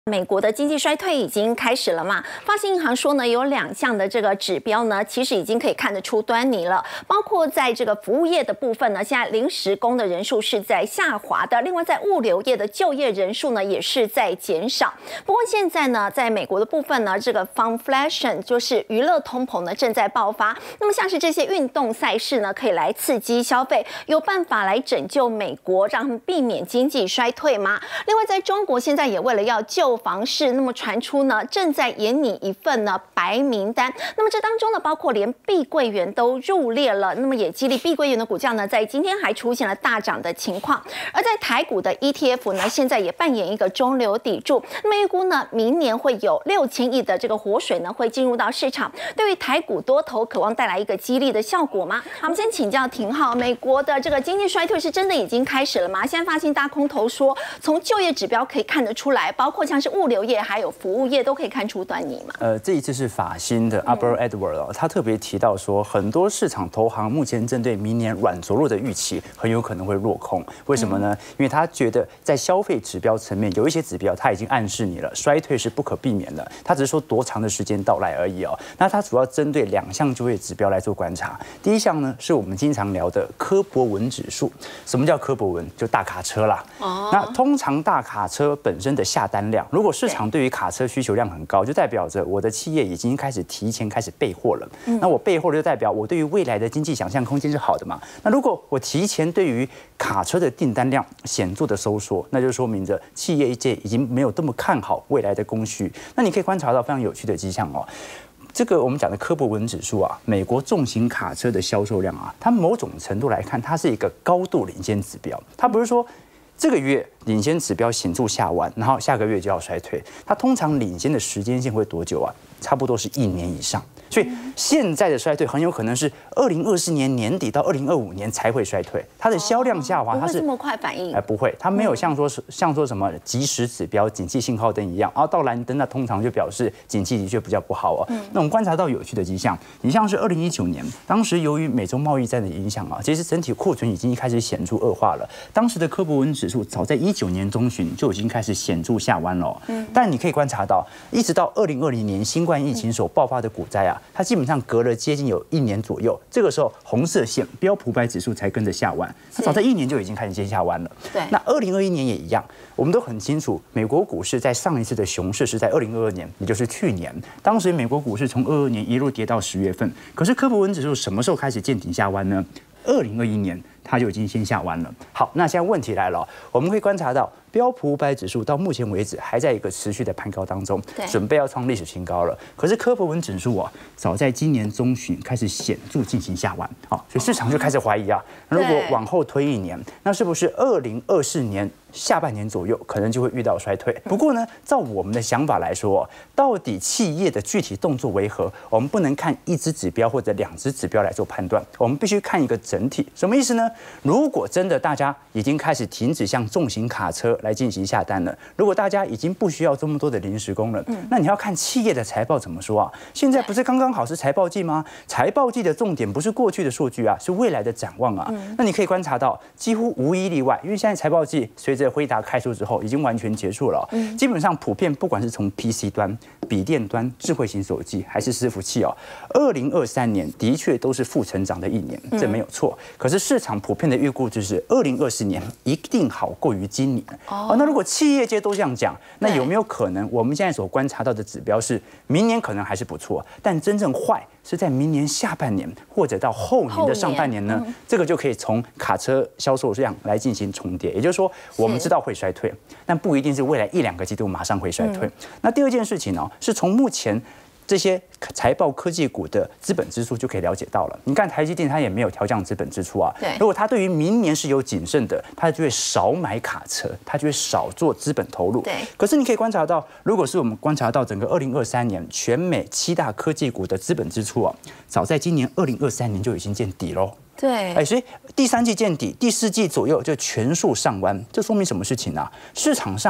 美国的经济衰退已经开始了嘛？发行银行说呢，有2项的这个指标呢，其实已经可以看得出端倪了。包括在这个服务业的部分呢，现在临时工的人数是在下滑的；另外在物流业的就业人数呢，也是在减少。不过现在呢，在美国的部分呢，这个 funflation 就是娱乐通膨呢正在爆发。那么像是这些运动赛事呢，可以来刺激消费，有办法来拯救美国，让他们避免经济衰退吗？另外在中国现在也为了要救房市，那么传出呢正在研拟一份呢白名单。那么这当中呢，包括连碧桂园都入列了，那么也激励碧桂园的股价呢，在今天还出现了大涨的情况。而在台股的 ETF 呢，现在也扮演一个中流砥柱。那么预估呢，明年会有6000亿的这个活水呢会进入到市场，对于台股多头渴望带来一个激励的效果吗？好，我们先请教廷浩，美国的这个经济衰退是真的已经开始了吗？现在发现大空头说，从就业指标可以看得出来，包括像是物流业还有服务业都可以看出端倪嘛。 这一次是法新的 Albert Edward 他特别提到说，很多市场投行目前针对明年软着陆的预期，很有可能会落空。为什么呢？因为他觉得在消费指标层面有一些指标，他已经暗示你了，衰退是不可避免的。他只是说多长的时间到来而已哦。那他主要针对2项就业指标来做观察。第一项呢，是我们经常聊的柯博文指数。什么叫柯博文？就大卡车啦。那通常大卡车本身的下单量，如果市场对于卡车需求量很高，就代表着我的企业已经提前开始备货了。那我备货就代表我对于未来的经济想象空间是好的嘛？那如果我提前对于卡车的订单量显著的收缩，那就说明着企业界已经没有这么看好未来的供需。那你可以观察到非常有趣的迹象哦。这个我们讲的柯博文指数啊，美国重型卡车的销售量啊，它某种程度来看，它是一个高度领先指标。它不是说这个月领先指标显著下弯，然后下个月就要衰退。它通常领先的时间线会多久啊？差不多是1年以上。所以现在的衰退很有可能是2024年年底到2025年才会衰退。它的销量下滑，它是不会这么快反应？ 不会，它没有像说什么即时指标、景气信号灯一样，然后到蓝灯那通常就表示景气的确比较不好哦。那我们观察到有趣的迹象，你像是2019年，当时由于美中贸易战的影响啊，其实整体库存已经开始显著恶化了。当时的柯博文指数早在19年中旬就已经开始显著下弯了哦。但你可以观察到，一直到2020年新冠疫情所爆发的股灾啊，它基本上隔了接近有1年左右，这个时候红色线标普500指数才跟着下弯，它早在1年就已经开始先下弯了。 对， 那2021年也一样，我们都很清楚，美国股市在上一次的熊市是在2022年，也就是去年，当时美国股市从22年一路跌到10月份，可是柯博文指数什么时候开始见顶下弯呢？2021年它就已经先下弯了。好，那现在问题来了，我们可以观察到标普500指数到目前为止还在一个持续的攀高当中，准备要创历史新高了。可是柯博文指数啊，早在今年中旬开始显著进行下弯，所以市场就开始怀疑啊，如果往后推1年，那是不是2024年下半年左右可能就会遇到衰退？不过呢，照我们的想法来说，到底企业的具体动作为何，我们不能看1支指标或者2支指标来做判断，我们必须看一个整体。什么意思呢？如果真的大家已经开始停止向重型卡车来进行下单了，如果大家已经不需要这么多的临时工了，那你要看企业的财报怎么说啊？现在不是刚刚好是财报季吗？财报季的重点不是过去的数据啊，是未来的展望啊。那你可以观察到，几乎无一例外，因为现在财报季随着辉达开出之后已经完全结束了，基本上普遍不管是从 PC 端、笔电端、智慧型手机还是伺服器2023年的确都是负成长的1年，这没有错。可是市场普遍的预估就是2024年一定好过于今年。那如果企业界都这样讲，那有没有可能我们现在所观察到的指标是明年可能还是不错，但真正坏是在明年下半年或者到后年的上半年呢？这个就可以从卡车销售量来进行重叠。也就是说，我们知道会衰退，但不一定是未来1-2个季度马上会衰退。那第二件事情呢，是从目前这些财报科技股的资本支出就可以了解到了。你看台积电它也没有调降资本支出啊。如果它对于明年是有谨慎的，它就会少买卡车，它就会少做资本投入。可是你可以观察到，如果是我们观察到整个2023年全美7大科技股的资本支出啊，早在今年2023年就已经见底喽。所以第3季见底，第4季左右就全数上弯，这说明什么事情啊？市场上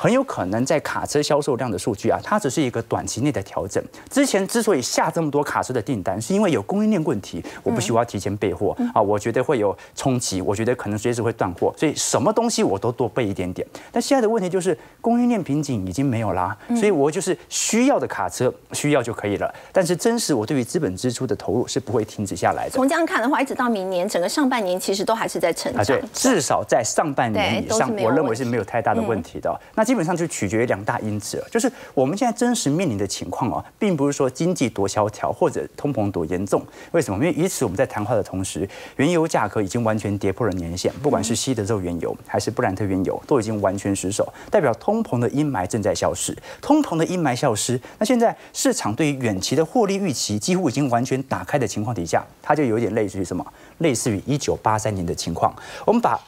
很有可能在卡车销售量的数据啊，它只是一个短期内的调整。之前之所以下这么多卡车的订单，是因为有供应链问题，我不需要提前备货啊，我觉得会有冲击，我觉得可能随时会断货，所以什么东西我都多备一点点。但现在的问题就是供应链瓶颈已经没有啦，所以我就是需要的卡车需要就可以了。但是真实我对于资本支出的投入是不会停止下来的。 从这样看的话，一直到明年整个上半年其实都还是在成长。 对，至少在上半年以上，我认为是没有太大的问题的。那基本上就取决于2大因子，就是我们现在真实面临的情况哦，并不是说经济多萧条或者通膨多严重。为什么？因为与此我们在谈话的同时，原油价格已经完全跌破了年线，不管是西德州原油还是布兰特原油，都已经完全失守，代表通膨的阴霾正在消失。通膨的阴霾消失，那现在市场对于远期的获利预期几乎已经完全打开的情况底下，它就有点类似于什么？类似于1983年的情况。我们把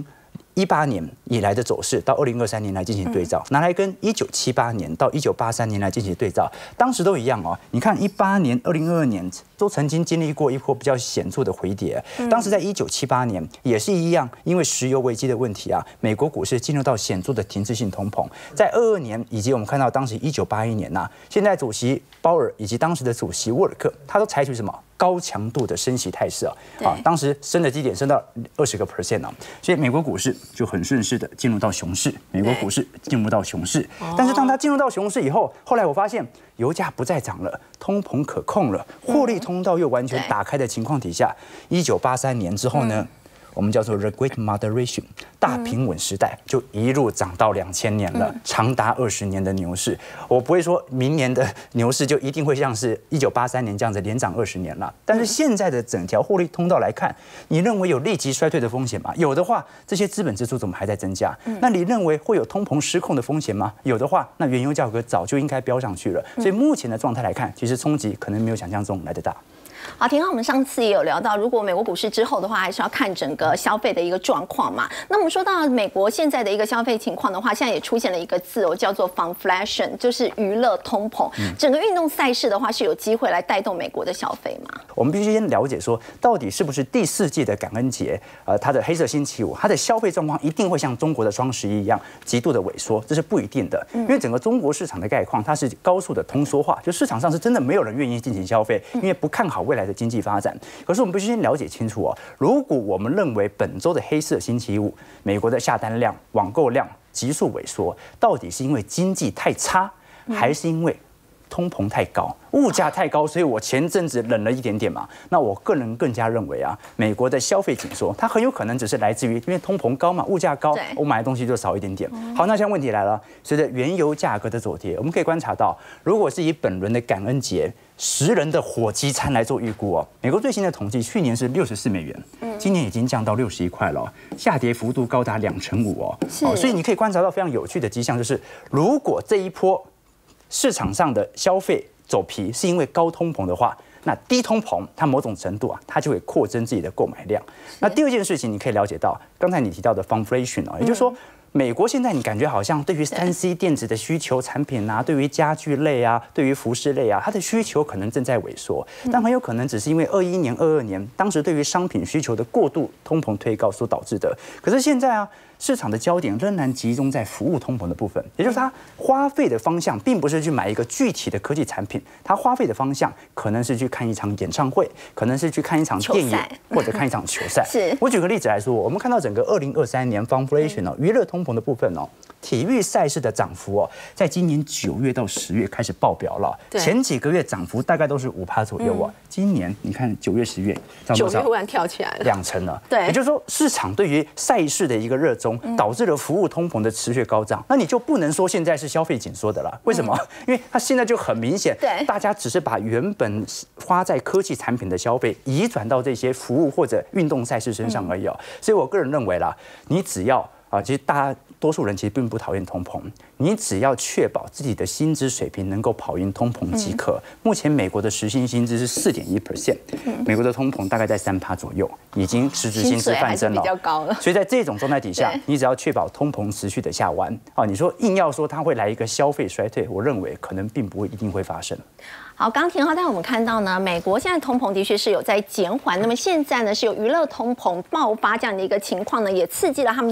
2018年以来的走势到2023年来进行对照，拿来跟1978年到1983年来进行对照，当时都一样哦。你看18年、2022年都曾经经历过一波比较显著的回跌。当时在1978年也是一样，因为石油危机的问题啊，美国股市进入到显著的停滞性通膨。在22年以及我们看到当时1981年呐，现在主席鲍尔以及当时的主席沃尔克，他都采取什么？高强度的升息态势啊，当时升的基点升到20%啊，所以美国股市就很顺势的进入到熊市。美国股市进入到熊市，但是当它进入到熊市以后，后来我发现油价不再涨了，通膨可控了，获利通道又完全打开的情况底下，1983年之后呢？我们叫做 The Great Moderation 大平稳时代，就一路涨到2000年了，长达20年的牛市。我不会说明年的牛市就一定会像是1983年这样子连涨20年了，但是现在的整条获利通道来看，你认为有立即衰退的风险吗？有的话，这些资本支出怎么还在增加？那你认为会有通膨失控的风险吗？有的话，那原油价格早就应该飙上去了。所以目前的状态来看，其实冲击可能没有想象中来得大。 好，廷浩，我们上次也有聊到，如果美国股市之后的话，还是要看整个消费的一个状况嘛。那我们说到美国现在的一个消费情况的话，现在也出现了一个字哦，叫做 funflation， 就是娱乐通膨。整个运动赛事的话，是有机会来带动美国的消费吗？ 我们必须先了解说，到底是不是第4届的感恩节，它的黑色星期五，它的消费状况一定会像中国的双11一样极度的萎缩，这是不一定的。因为整个中国市场的概况，它是高速的通缩化，就市场上是真的没有人愿意进行消费，因为不看好未来的经济发展。可是我们必须先了解清楚哦，如果我们认为本周的黑色星期五，美国的下单量、网购量急速萎缩，到底是因为经济太差，还是因为通膨太高，物价太高，所以我前阵子忍了一点点嘛。那我个人更加认为啊，美国的消费紧缩，它很有可能只是来自于因为通膨高嘛，物价高，我买的东西就少一点点。好，那现在问题来了，随着原油价格的走跌，我们可以观察到，如果是以本轮的感恩节10人的火鸡餐来做预估哦，美国最新的统计，去年是64美元，今年已经降到61块了，下跌幅度高达2.5%哦。所以你可以观察到非常有趣的迹象，就是如果这一波市场上的消费走皮是因为高通膨的话，那低通膨它某种程度啊，它就会扩增自己的购买量。那第二件事情，你可以了解到，刚才你提到的 funflation 哦，也就是说，美国现在你感觉好像对于3C 电子的需求产品啊，对于家具类啊，对于服饰类啊，它的需求可能正在萎缩，但很有可能只是因为21年、22年当时对于商品需求的过度通膨推高所导致的。可是现在啊，市场的焦点仍然集中在服务通膨的部分，也就是它花费的方向并不是去买一个具体的科技产品，它花费的方向可能是去看一场演唱会，可能是去看一场电影，或者看一场球赛。我举个例子来说，我们看到整个2023年 funflation 哦，娱乐通膨的部分哦，体育赛事的涨幅哦，在今年9月到10月开始爆表了，前几个月涨幅大概都是5%左右啊。今年你看9月、10月涨多少？9月忽然跳起来了 ，2成了。 对， 也就是说市场对于赛事的一个热衷，导致了服务通膨的持续高涨。那你就不能说现在是消费紧缩的了，为什么？因为它现在就很明显，大家只是把原本花在科技产品的消费移转到这些服务或者运动赛事身上而已哦。所以我个人认为啦，你只要其实大多数人其实并不讨厌通膨，你只要确保自己的薪资水平能够跑赢通膨即可。目前美国的时薪薪资是4.1%，美国的通膨大概在3%左右，已经实质薪资翻增了， 比较高了。 所以在这种状态底下，你只要确保通膨持续的下弯你说硬要说它会来一个消费衰退，我认为可能并不会一定会发生。 好，刚廷浩带我们看到呢，美国现在通膨的确是有在减缓，那么现在呢是有娱乐通膨爆发这样的一个情况呢，也刺激了他们整个的一个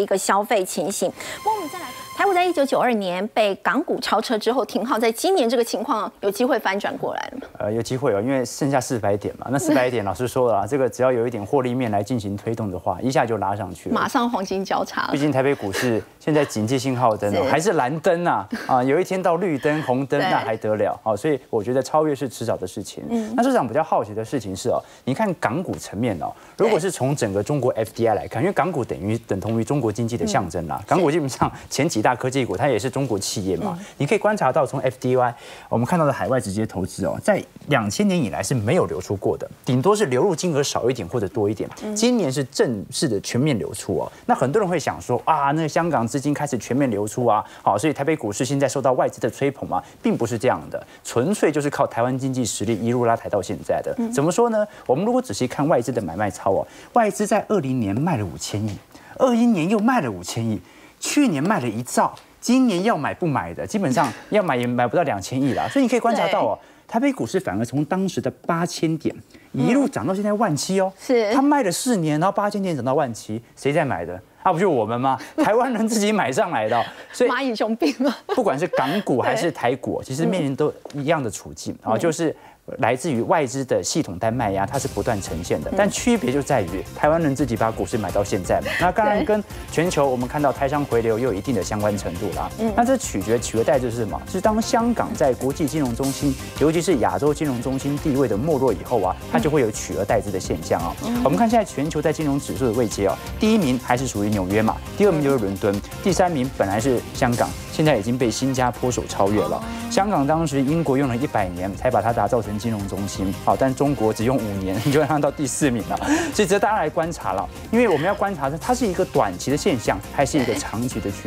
个消费情形。不过我们再来，台股在1992年被港股超车之后停号，在今年这个情况有机会翻转过来了吗？ 有机会哦，因为剩下400点嘛，那400点老师说了啊，这个只要有一点获利面来进行推动的话，一下就拉上去了， 马上黄金交叉了。 毕竟台北股市现在警戒信号灯哦，还是蓝灯啊，有一天到绿灯、红灯那还得了啊，所以我觉得超越是迟早的事情。那市场比较好奇的事情是哦，你看港股层面哦，如果是从整个中国 FDI 来看，因为港股等同于中国经济的象征啦，港股基本上前几大科技股它也是中国企业嘛，你可以观察到从 FDI 我们看到的海外直接投资哦，在2000年以来是没有流出过的，顶多是流入金额少一点或者多一点。今年是正式的全面流出哦。那很多人会想说啊，那香港资金开始全面流出啊，好，所以台北股市现在受到外资的吹捧嘛，并不是这样的，纯粹就是靠台湾经济实力一路拉抬到现在的。怎么说呢？我们如果仔细看外资的买卖操哦，外资在20年卖了5000亿，21年又卖了5000亿，去年卖了1兆。今年要买不买的，基本上要买也买不到2000亿啦，所以你可以观察到哦，台北股市反而从当时的8000点一路涨到现在17000哦， 是它卖了4年，然后8000点涨到17000，谁在买的？不就我们吗？台湾人自己买上来的哦，所以蚂蚁雄兵嘛， 不管是港股还是台股，其实面临都一样的处境啊，就是来自于外资的系统单卖压，它是不断呈现的，但区别就在于台湾人自己把股市买到现在嘛，那当然跟全球我们看到台商回流也有一定的相关程度啦。那这取而代之是什么？是当香港在国际金融中心，尤其是亚洲金融中心地位的没落以后啊，它就会有取而代之的现象啊。我们看现在全球在金融指数的位阶啊，第1名还是属于纽约嘛，第2名就是伦敦，第3名本来是香港，现在已经被新加坡所超越了。香港当时英国用了100年才把它打造成金融中心，好，但中国只用5年你就让它到第4名了，所以值得大家来观察了。因为我们要观察它是一个短期的现象，还是一个长期的趋